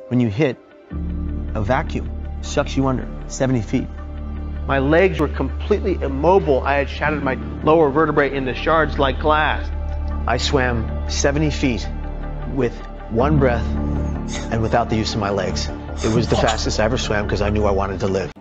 when you hit a vacuum, sucks you under 70 feet. My legs were completely immobile. I had shattered my lower vertebrae into shards like glass. I swam 70 feet with one breath and without the use of my legs. It was the fastest I ever swam because I knew I wanted to live.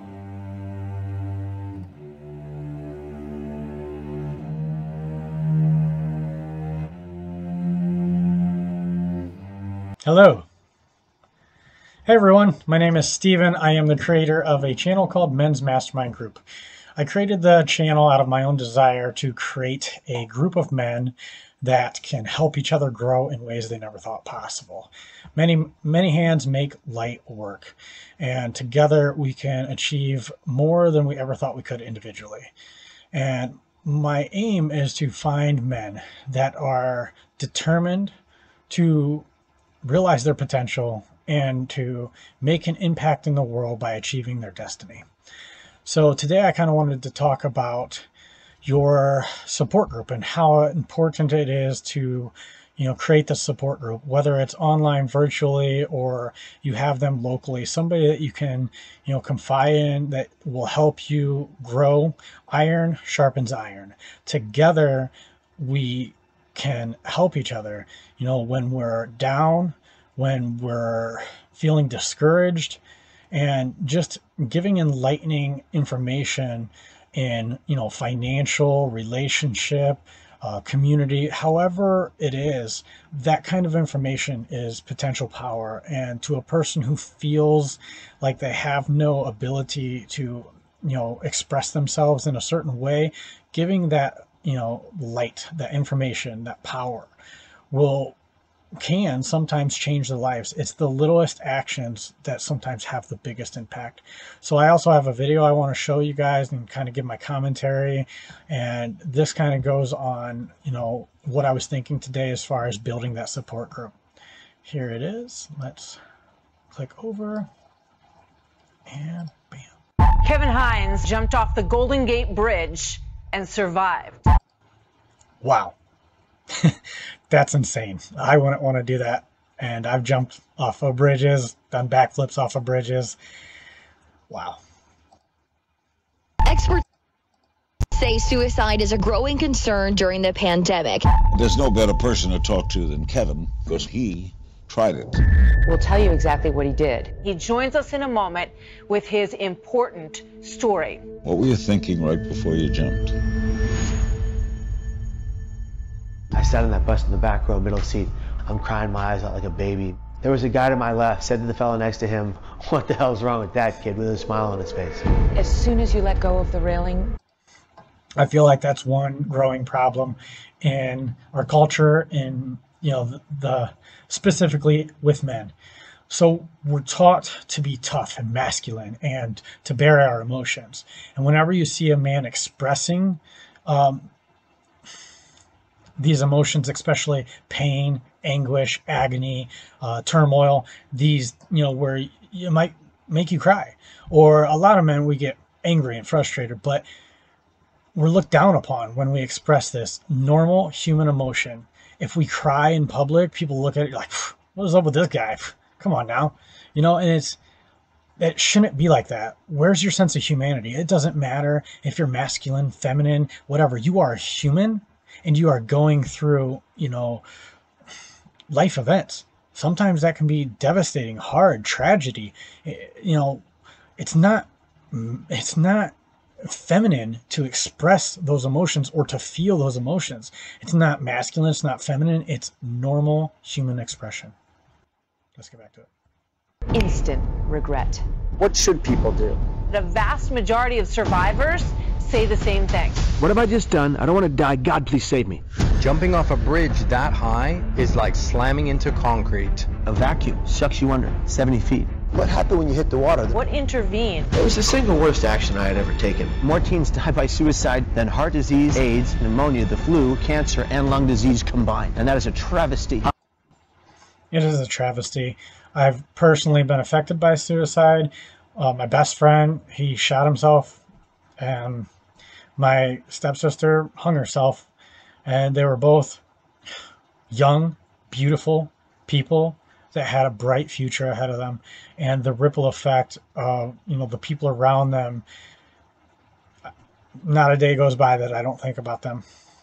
Hello. Hey everyone, my name is Steven. I am the creator of a channel called Men's Mastermind Group. I created the channel out of my own desire to create a group of men that can help each other grow in ways they never thought possible. Many hands make light work, and together we can achieve more than we ever thought we could individually. And my aim is to find men that are determined to realize their potential and to make an impact in the world by achieving their destiny. So today I kind of wanted to talk about your support group and how important it is to, create the support group, whether it's online, virtually, or you have them locally, somebody that you can, confide in that will help you grow. Iron sharpens iron. Together, we can help each other, when we're down, when we're feeling discouraged, and just giving enlightening information in, financial, relationship, community, however it is, that kind of information is potential power. And to a person who feels like they have no ability to, express themselves in a certain way, giving that, light, that information, that power can sometimes change their lives. It's the littlest actions that sometimes have the biggest impact. So I also have a video I want to show you guys and kind of give my commentary. And this kind of goes on, what I was thinking today as far as building that support group. Here it is. Let's click over and bam. Kevin Hines jumped off the Golden Gate Bridge and survived. Wow. That's insane. I wouldn't want to do that. And I've jumped off of bridges, done backflips off of bridges. Wow. Experts say suicide is a growing concern during the pandemic. There's no better person to talk to than Kevin because he tried it. We'll tell you exactly what he did. He joins us in a moment with his important story. What were you thinking right before you jumped? I sat in that bus in the back row, middle seat. I'm crying my eyes out like a baby. There was a guy to my left, said to the fellow next to him, "What the hell's wrong with that kid?" with a smile on his face. As soon as you let go of the railing, I feel like that's one growing problem in our culture, in the specifically with men. So we're taught to be tough and masculine and to bear our emotions. And whenever you see a man expressing these emotions, especially pain, anguish, agony, turmoil, these, where you might make you cry. Or a lot of men, we get angry and frustrated, but we're looked down upon when we express this normal human emotion. If we cry in public, people look at it like, what is up with this guy? Come on now. And it shouldn't be like that. Where's your sense of humanity? It doesn't matter if you're masculine, feminine, whatever. You are human. And you are going through, life events. Sometimes that can be devastating, hard, tragedy. It's not feminine to express those emotions or to feel those emotions. It's not masculine. It's not feminine. It's normal human expression. Let's get back to it. instant regret. What should people do? The vast majority of survivors say the same thing. What have I just done? I don't want to die. God, please save me. Jumping off a bridge that high is like slamming into concrete. A vacuum sucks you under 70 feet. What happened when you hit the water? What intervened? It was the single worst action I had ever taken. More teens die by suicide than heart disease, AIDS, pneumonia, the flu, cancer, and lung disease combined. And that is a travesty. It is a travesty. I've personally been affected by suicide. My best friend, he shot himself, and my stepsister hung herself, and they were both young, beautiful people that had a bright future ahead of them, and the ripple effect of, the people around them. Not a day goes by that I don't think about them.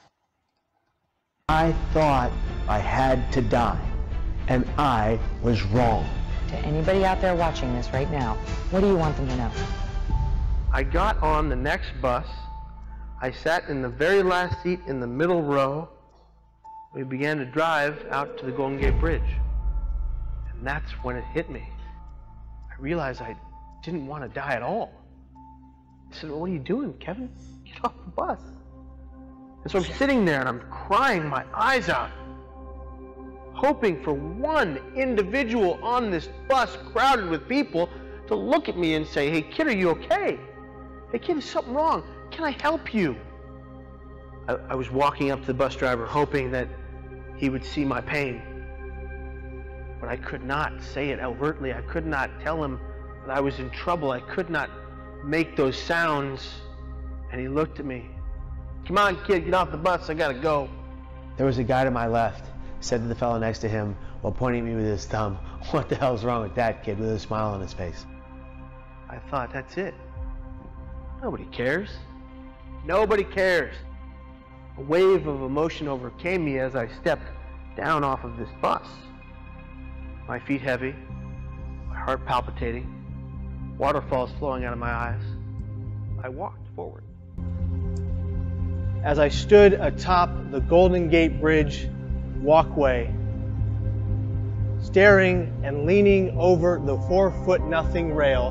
I thought I had to die, and I was wrong. To anybody out there watching this right now, what do you want them to know? I got on the next bus. I sat in the very last seat in the middle row. We began to drive out to the Golden Gate Bridge. And that's when it hit me. I realized I didn't want to die at all. I said, "What are you doing, Kevin? Get off the bus." And so I'm sitting there and I'm crying my eyes out, hoping for one individual on this bus crowded with people to look at me and say, "Hey kid, are you okay? Hey kid, is something wrong? Can I help you?" I was walking up to the bus driver hoping that he would see my pain. But I could not say it overtly. I could not tell him that I was in trouble. I could not make those sounds. And he looked at me. "Come on, kid, get off the bus. I gotta go." There was a guy to my left, said to the fellow next to him while pointing at me with his thumb, "What the hell's wrong with that kid?" with a smile on his face. I thought, that's it. Nobody cares. Nobody cares. A wave of emotion overcame me as I stepped down off of this bus. My feet heavy, my heart palpitating, waterfalls flowing out of my eyes. I walked forward. As I stood atop the Golden Gate Bridge walkway, staring and leaning over the 4-foot-nothing rail,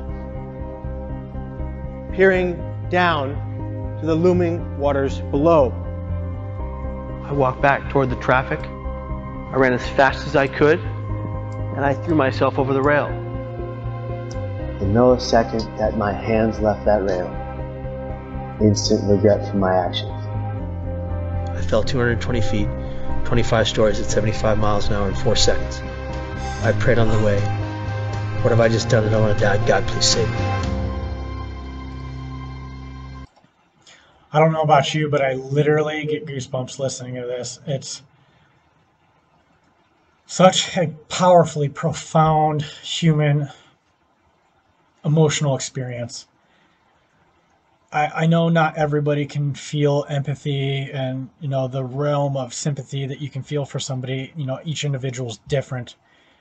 peering down to the looming waters below. I walked back toward the traffic. I ran as fast as I could, and I threw myself over the rail. The millisecond that my hands left that rail, instant regret for my actions. I fell 220 feet, 25 stories at 75 miles an hour in 4 seconds. I prayed on the way, "What have I just done? I don't want to die. God, please save me." I don't know about you, but I literally get goosebumps listening to this. It's such a powerfully profound human emotional experience. I know not everybody can feel empathy and, the realm of sympathy that you can feel for somebody. Each individual is different.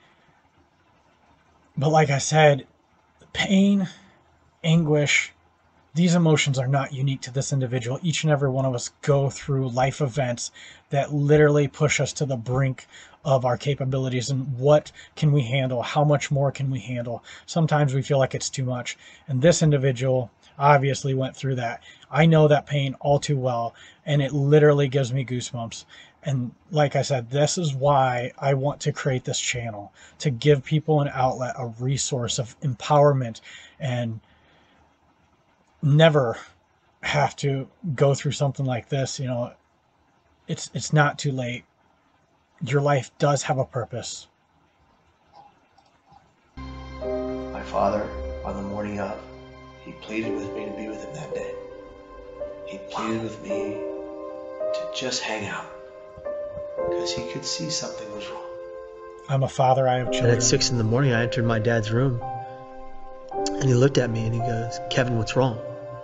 But like I said, pain, anguish, these emotions are not unique to this individual. Each and every one of us go through life events that literally push us to the brink of our capabilities and what can we handle? How much more can we handle? Sometimes we feel like it's too much. And this individual obviously went through that. I know that pain all too well, and it literally gives me goosebumps. And like I said, this is why I want to create this channel, to give people an outlet, a resource of empowerment, and never have to go through something like this. It's not too late. Your life does have a purpose. My father, on the morning of, he pleaded with me to be with him that day. He pleaded with me to just hang out because he could see something was wrong. I'm a father. I have children. And at 6 in the morning, I entered my dad's room, and he looked at me and he goes, "Kevin, what's wrong?"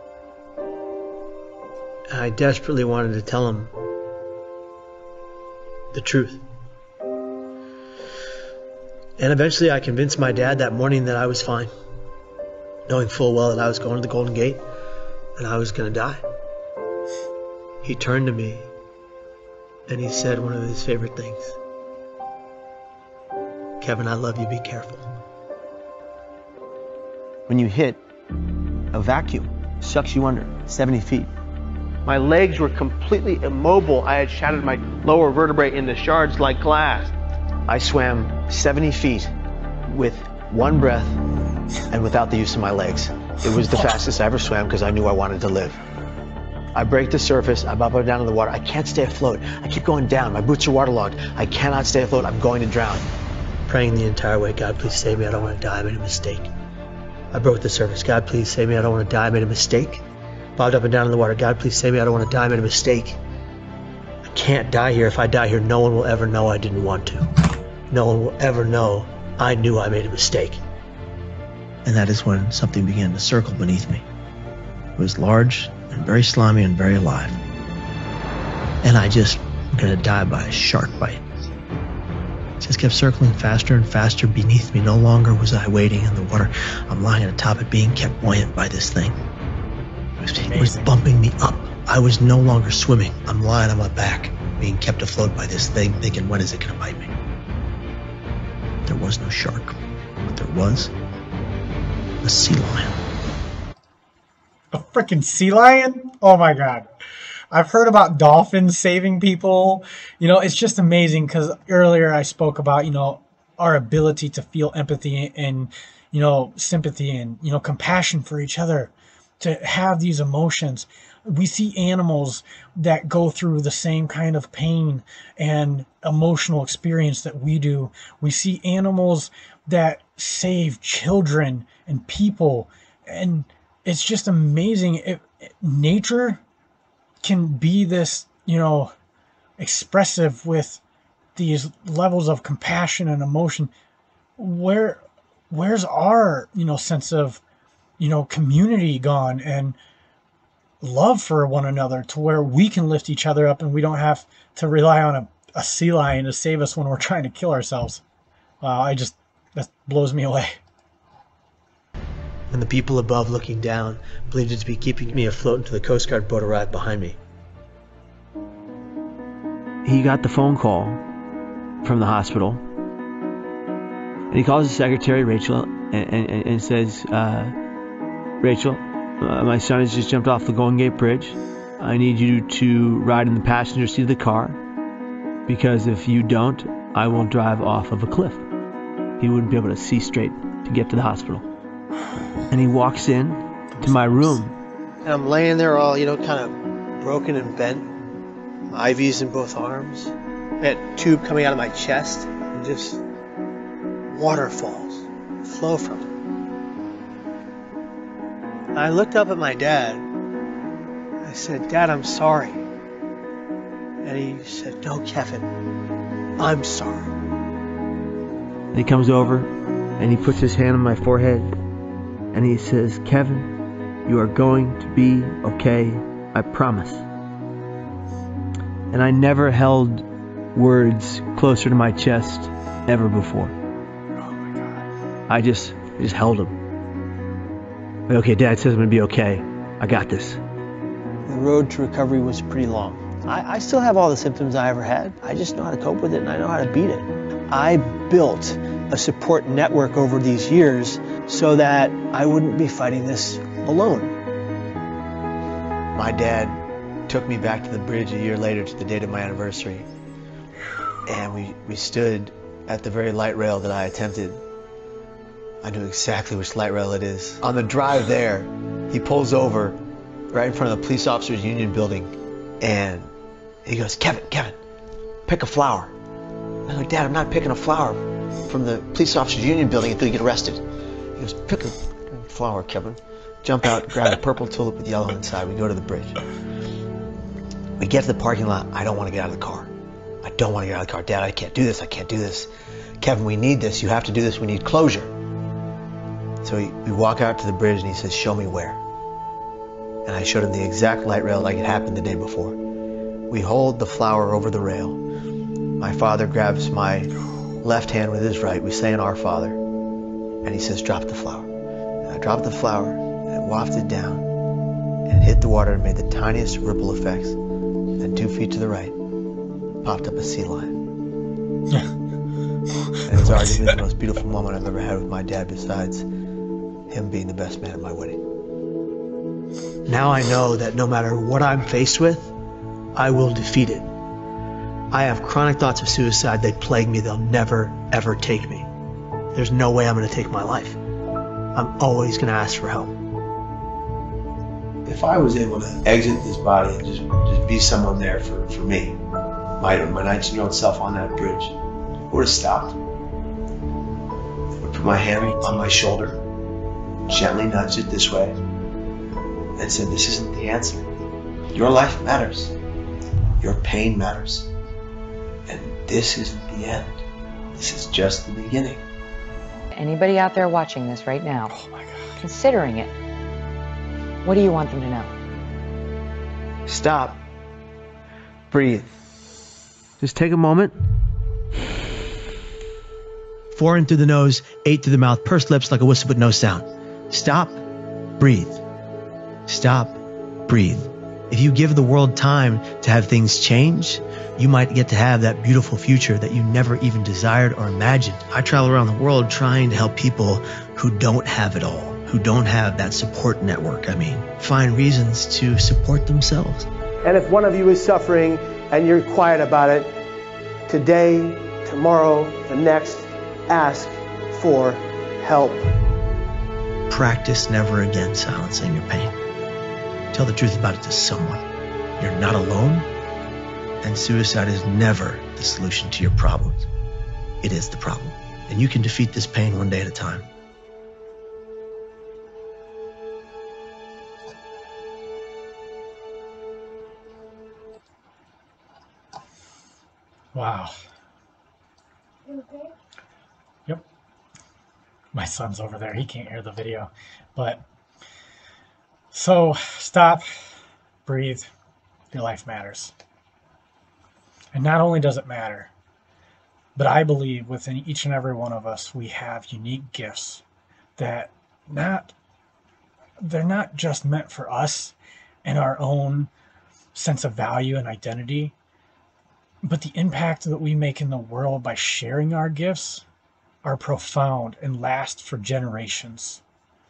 And I desperately wanted to tell him the truth. And eventually I convinced my dad that morning that I was fine, knowing full well that I was going to the Golden Gate and I was going to die. He turned to me and he said one of his favorite things: "Kevin, I love you, be careful." When you hit a vacuum, it sucks you under 70 feet. My legs were completely immobile. I had shattered my lower vertebrae into shards like glass. I swam 70 feet with one breath and without the use of my legs. It was the fastest I ever swam because I knew I wanted to live. I break the surface. I'm up and down in the water. I can't stay afloat. I keep going down. My boots are waterlogged. I cannot stay afloat. I'm going to drown. Praying the entire way, "God, please save me. I don't want to die. I made a mistake." I broke the surface. "God, please save me. I don't want to die. I made a mistake." Bobbed up and down in the water. "God, please save me. I don't want to die. I made a mistake. I can't die here. If I die here, no one will ever know I didn't want to. No one will ever know I knew I made a mistake. And that is when something began to circle beneath me. It was large and very slimy and very alive. And I just was going to die by a shark bite. It just kept circling faster and faster beneath me. No longer was I wading in the water. I'm lying on top of being kept buoyant by this thing. It was bumping me up. I was no longer swimming. I'm lying on my back, being kept afloat by this thing, thinking, when is it going to bite me? There was no shark, but there was a sea lion. A freaking sea lion? Oh my God. I've heard about dolphins saving people. You know, it's just amazing because earlier I spoke about, you know, our ability to feel empathy and, you know, sympathy and, you know, compassion for each other, to have these emotions. We see animals that go through the same kind of pain and emotional experience that we do. We see animals that save children and people. And it's just amazing. Nature can be this, you know, expressive with these levels of compassion and emotion. Where's our, you know, sense of, you know, community gone and love for one another, to where we can lift each other up and we don't have to rely on a sea lion to save us when we're trying to kill ourselves? Wow, that blows me away. And the people above looking down believed it to be keeping me afloat until the Coast Guard boat arrived behind me. He got the phone call from the hospital, and he calls his secretary, Rachel, and says, Rachel, my son has just jumped off the Golden Gate Bridge. I need you to ride in the passenger seat of the car, because if you don't, I will drive off of a cliff. He wouldn't be able to see straight to get to the hospital. And he walks in to my room. And I'm laying there all, you know, kind of broken and bent. IVs in both arms. I had a tube coming out of my chest. And just waterfalls flow from it. I looked up at my dad. I said, Dad, I'm sorry. And he said, no, Kevin, I'm sorry. And he comes over and he puts his hand on my forehead and he says, Kevin, you are going to be okay, I promise. And I never held words closer to my chest ever before. Oh my God. I just held him. Like, okay, Dad says I'm going to be okay. I got this. The road to recovery was pretty long. I still have all the symptoms I ever had. I just know how to cope with it and I know how to beat it. I built a support network over these years so that I wouldn't be fighting this alone. My dad took me back to the bridge a year later to the date of my anniversary. And we stood at the very light rail that I attempted. I knew exactly which light rail it is. On the drive there, he pulls over right in front of the police officers union building and he goes, Kevin, pick a flower. I go, Dad, I'm not picking a flower from the police officers union building until you get arrested. He goes, pick a flower, Kevin. Jump out, grab a purple tulip with yellow inside. We go to the bridge. We get to the parking lot. I don't want to get out of the car. I don't want to get out of the car. Dad, I can't do this. I can't do this. Kevin, we need this. You have to do this. We need closure. So we walk out to the bridge and he says, show me where. And I showed him the exact light rail like it happened the day before. We hold the flower over the rail. My father grabs my left hand with his right. We say an Our Father. And he says, drop the flower. And I dropped the flower and it wafted down and hit the water and made the tiniest ripple effects. And 2 feet to the right, popped up a sea lion. And it was arguably the most beautiful moment I've ever had with my dad, besides him being the best man at my wedding. Now I know that no matter what I'm faced with, I will defeat it. I have chronic thoughts of suicide. They plague me. They'll never, ever take me. There's no way I'm going to take my life. I'm always going to ask for help. If I was able to exit this body and just be someone there for me, my 19-year-old self on that bridge, I would have stopped. I would put my hand on my shoulder, gently nudged it this way, and said, this isn't the answer. Your life matters. Your pain matters. And this isn't the end. This is just the beginning. anybody out there watching this right now, Oh my God. considering it, what do you want them to know? Stop. Breathe. Just take a moment. 4 in through the nose, 8 through the mouth, pursed lips like a whistle but no sound. Stop. Breathe. Stop. Breathe. If you give the world time to have things change, you might get to have that beautiful future that you never even desired or imagined. I travel around the world trying to help people who don't have it all, who don't have that support network. Find reasons to support themselves. And if one of you is suffering and you're quiet about it, today, tomorrow, the next, ask for help. Practice never again silencing your pain. Tell the truth about it to someone. You're not alone, and suicide is never the solution to your problems. It is the problem, and you can defeat this pain one day at a time. Wow. Yep. My son's over there. He can't hear the video. But so stop, breathe. Your life matters. And not only does it matter, but I believe within each and every one of us, we have unique gifts that they're not just meant for us and our own sense of value and identity, but the impact that we make in the world by sharing our gifts are profound and last for generations.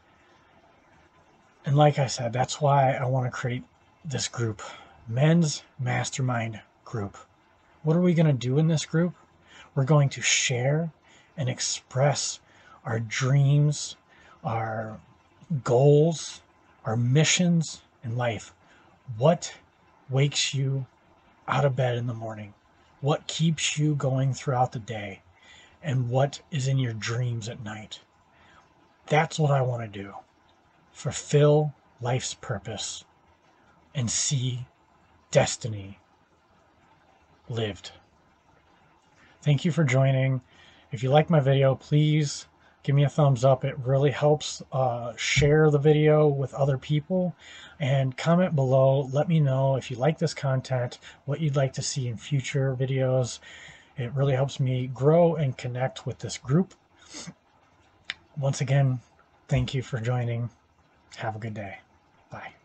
And like I said, that's why I want to create this group, Men's Mastermind Group. What are we going to do in this group? We're going to share and express our dreams, our goals, our missions in life. What wakes you out of bed in the morning? What keeps you going throughout the day? And what is in your dreams at night? That's what I want to do. Fulfill life's purpose and see destiny lived. Thank you for joining. If you like my video, please give me a thumbs up. It really helps share the video with other people, and comment below. Let me know if you like this content, what you'd like to see in future videos. It really helps me grow and connect with this group. Once again, thank you for joining. Have a good day. Bye.